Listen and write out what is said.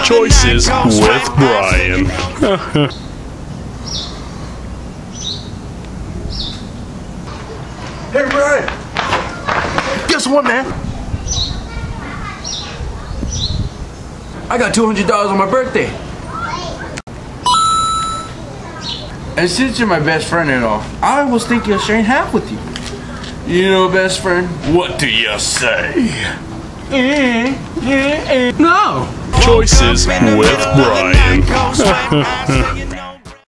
Choices with Bryan. Hey, Bryan! Guess what, man? I got $200 on my birthday. And since you're my best friend and all, I was thinking of sharing half with you. You know, best friend? What do you say? No! Choices with Bryan.